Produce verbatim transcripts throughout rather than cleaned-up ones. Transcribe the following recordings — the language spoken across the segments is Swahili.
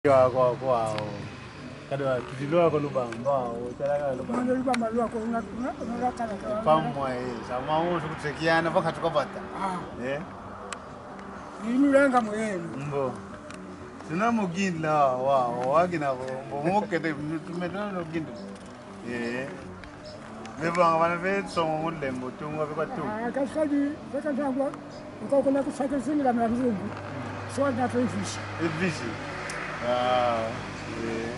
Kwa kwa kwa kadwa tuliloa kwa lubamba au talaga lubamba ndio lubamba lwa kwa una una kala kwa pamwa hii sama wao tukutekiana mpaka tukapata ah eh ni lenga moyeni mbo tuna mugindla wa wagina mbomoke de tumetana no gindu eh leva ngwana ve songo lembo tunga ve kwatu ah kasadi beka ndangwa uko kuna kusaka zinga na mzungu so na fish fish ah eh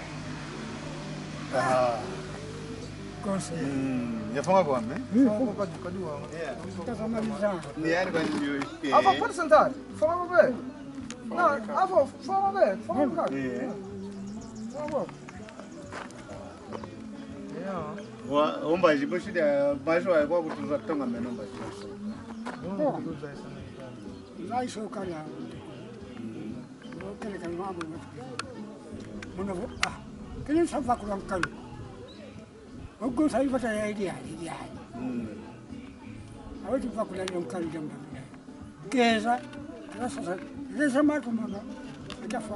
ah kosa mm yafunga kwa me funga kwa kujua yeah tutamaliza ni yani kwa ndio hapo percentage funga kwa na hapo funga kwa funga kwa eh funga yeah wa omba jibo shida basho kwa kutuza tonga meno mba lai so kala kele kala mambo mona ah kele safa kwa kala ogo sai fata ya idea idea mm aweti fa kula ni mkali jambo keza sasa sasa matu mama atafa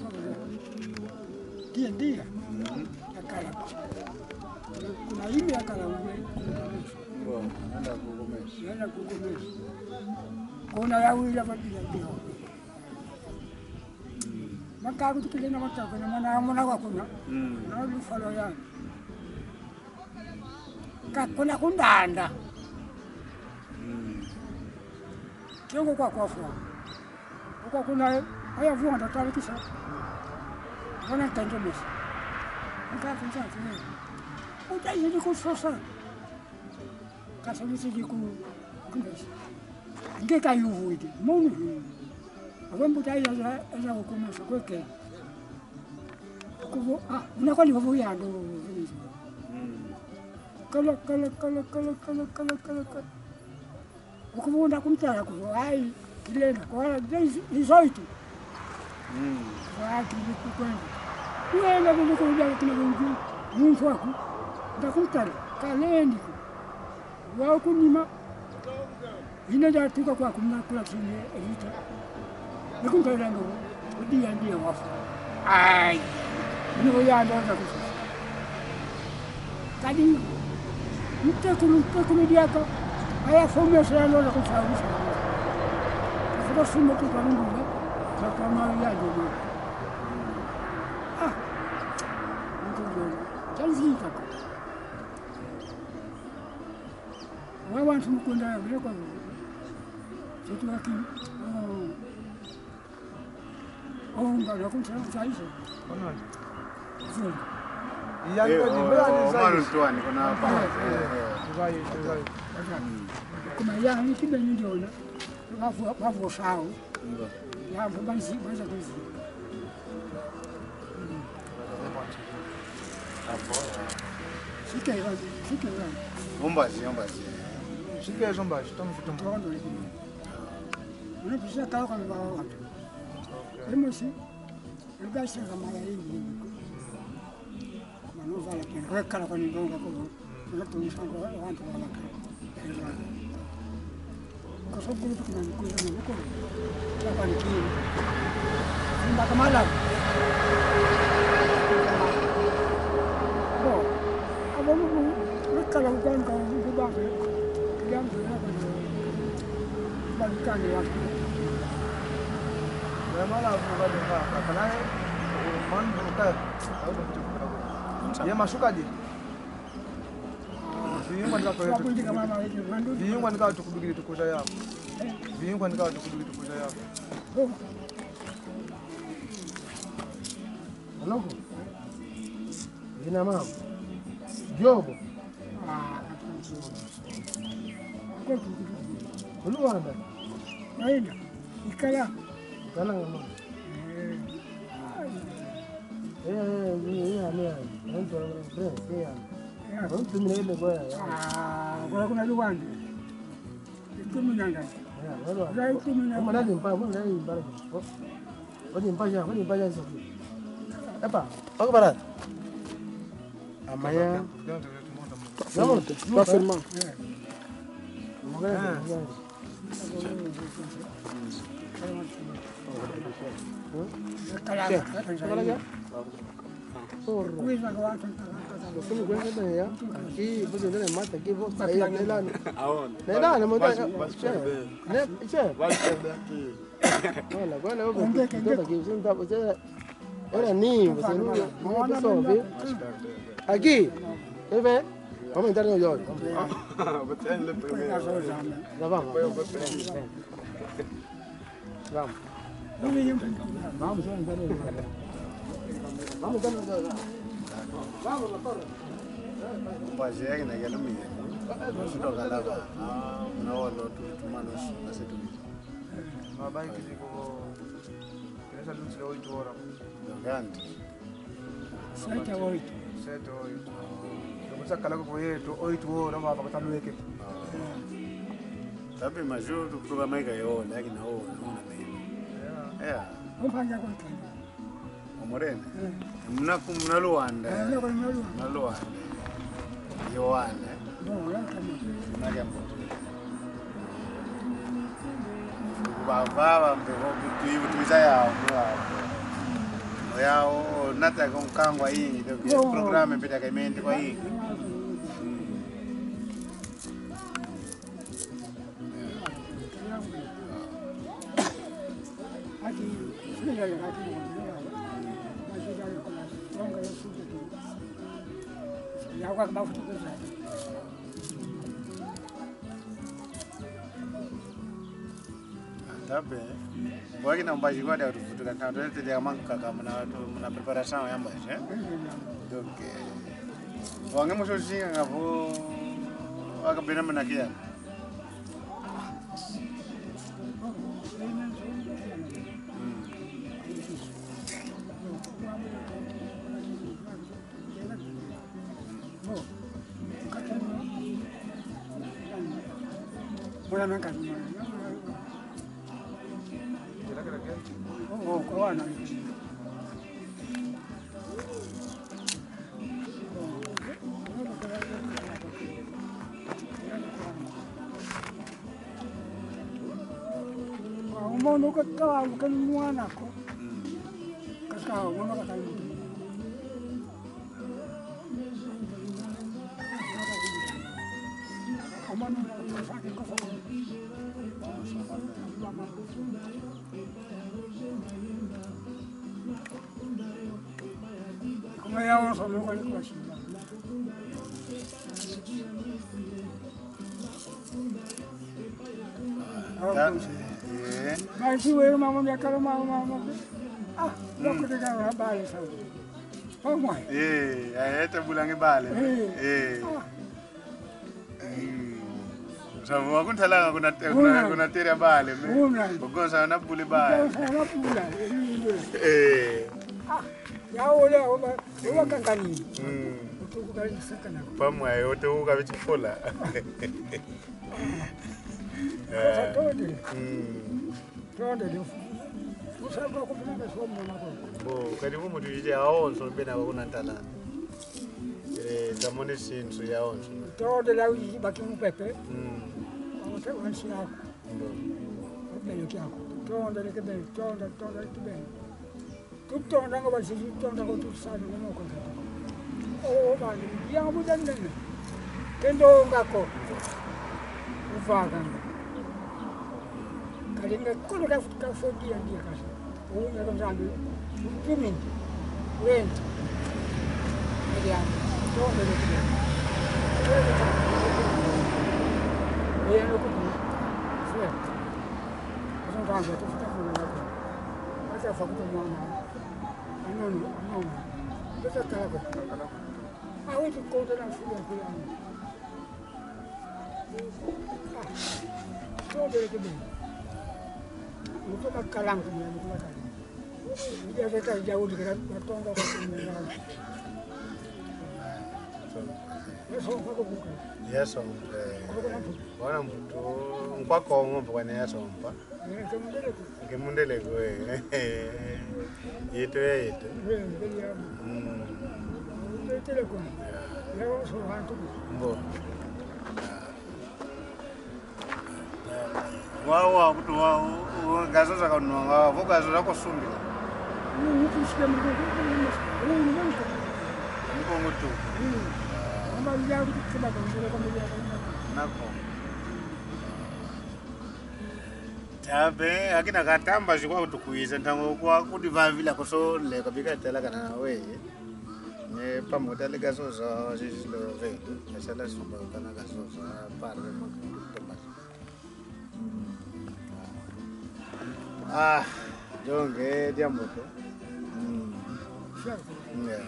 dia dia akala kuna ime akala ule ngo nenda kugomesha nenda kugomesha kuna ya wila badia ndio makaru tukile na matako na mana mona kwa kuna mm na lufalo ya kakuna kundanda mm kiongo kwa kwa fua kwa kuna haya vua ndo tali kisha wana tendo mesi nikafu nzati ne utai ni kusosa kasa ni siji ku kumbesi ngeka yuvuidi munu awambu tai ya ya kukomesha kweke kuvo ah unakuwa ni vavu ya ndo kala kala kala kala kala kala kala kala ukubunda kumtara kuvo ai kilenda kwa izoitu mm wa kile kukwenda wewe ndio kuja kuna wengi mtu wako ndakumtara kaleni wao kunima inaja tuka kwa kumna kula chini elita nikumtara ndo udia ndio wafu ai ni yanda ndo kusa kadi mtakulu mtakulu diako haya formation ndo kufahamu kwa sumo tu kwa Mungu kwa kama ya ndio ah ndio kazi kako wewe wantu mkunda vile kwa kitu haki oh ngalo kumsema saizo ona sio yani kwa nibali mara tuani kuna hapa vai vai kuna ya ni kibe ndio na wafu wafu sao ngo ya mbanzi mwanza kuzi hapo sike ya sike ya omba si omba si shike hizo mbashi tamfuta mkono hivi unapisa kao kwa watu Limo si libasi kama ya hivi manova la kireka la kwa ndonga kwa unatumisha kwa watu wala kwa sababu kuna mkuzo na huko hapa ni kile ndio kama la oh abo mu nikala ukanga kubanga kiambo hapa balikani watu mala kwa kwa kana man buka ya mashukaje viyungwa ndika kuandika mama hivi mandu viyungwa ndika tukubigiri tukuja yako viyungwa ndika tukubigiri tukuja yako Aloko. Ina mama. Jobo. ah Uluanda. naenda ikala Kana mama. eh Eh eh ni ya ni. Ndio ndio ndio. ya Mtu mnene kwa ya. ah kwa kuna luwandi kumi na nane Ya, wala. Zai kumi na Kama nane nani mpa, mbona nani mbara. Wani mpaja, wani mpaja sasa. Apa? Pako barat. Amaya. Namo, parfaitement Mwana. Lakini kwa nini ya? Hii bado ndio mata kivo sasa ya nela. Nela na mmoja. Ne, che. Wala wala wewe ndio kivu ndio sasa. Era ni, você não não sobe. Aqui. Quer ver? Vamos entrar no jogo. Já vamos. Vamos. Vamos entrar no jogo. Vamos entrar no jogo. Vamos na torre. Mbaje yake na yale mimi. Ndio kalava. Ah, unaona tu tumanos na setu. Mabaki ziko Essa luz de oito horas. Grande. Sete a oito. Sete a oito. Eu vou sacar com ele, oito horas, mas vai estar no equipe. Sabe, mas eu do programa aí ganhou, né? Que não, não é mesmo. É. Vamos fazer com quem? O Moreno. Mna kumna Luanda. É, não, não, não. Na Luanda. Yohane. Bom, é também. Na jambo. Baba mbego bitu tumiza yao kwa yao nata kongkangwa hii ndio programu pita kaimenti kwa hii Aqui, filha da aqui, mas já não conhece. Longa eu fui aqui. E agora mal tudo já. Tabe. Bagi na mbaji kwa dia tufutuka na ndio tete manka kama na watu mna preparation ya mbaji eh. Donc wange msho singa ngapo akabena mnakia. Bulan angkat. Oh, kawan. Mau nak tahu bukan muan aku. Kakak, mau nak tahu. Kamu nak sakit kau. Como é a nossa luta de classe? Mas se eu mamo minha cara mamo mamo. Ah, logo de cara bale sabe. Vamos aí. Eh, aí tá bulangi bale. Eh. Sababu akunthala kuna kuna kuna teria bale me. Ugonza na buli bale. Ugonza na bula. Eh. Ah, ya ole oba oba kankani. Mm. Utukukali sakana. Pamwe yote uka bichifula. Eh. Tode. Mm. Tode ndo. Usaba kupeleka somo na kwa. Bo, karibu mutu yije aonso bena kuna ntala. Eh, tamone sinsu ya onso. Tode la uji bakimu pepe. Mm. Ote wansi yako. Bo. Bene kyako. Tonda leke bene, tonda tonda leke bene. Tutonda ngo basi tutonda ngo tusana ngo ko. Oh bani, ya mudande. Kendo ngako. Ufaga. Kalinga kulo ka fuka fodia dia kasi. Oh ngako zambi. Tumin. Rent. Media. Tonda leke bene. Eh no ko. Fue. Eso ngako tu fuka fodia. Asa fakuto mwana. Ano no, ano. Beta kala. Ah, hoje conta na filha dele. Ah. Todo ele bem. Não toma calanco, não toma calanco. Dia kita jauh di kerana tonga ko ni. Eso ko ko. Yeso. Bwana mtu ngwa kongo bwana yeso mpa. Ngimundele ko eh. Yeto yeto. Mm. Telecom. Ya so hantu. Bo. Wawa kuti wawo gazo zakanonga vogazo zakosundira. Ni kusikia mko ni ni mko. Niko ngoto. Amba ya kutoka kwa ngoro kwa mbele nako. Tabe akina katamba zikwa kutukuiza ntango kwa kuti vavila koso le kabika tela kana we. Ne pamoja le gazo za zilo vetu. Asala sumba kana gazo za parle tomba. Ah, jonge dia moto. Mm. Yeah.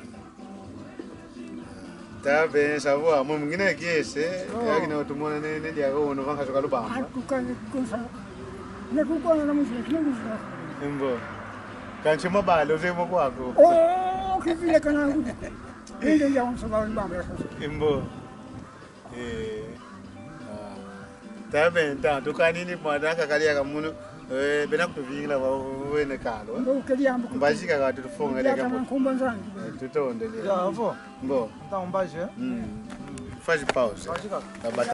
Tabe sawa mu mwingine kiese yakina utumona ne ne dia ko no vanga soka lubamba. Akukanye kunsa. Ne kukwana na muziki kuzwa. Imbo. Kanchi mabalo zemo kwako. Oh, kivile kana ngudu. Ndio ya unsoka lubamba sasa. Imbo. Eh. Ah. Tabe nta tukanini mwadaka kali akamuno eh bena kutuvingila wa wene kalo. Ndo kaliambo. Mbashika ka tufunga le kamo. Kumbanzani. Tutonde le. Ya, avô. Mbo. Então, um baixo, é? Mm. Faz pause. Baixo, cara.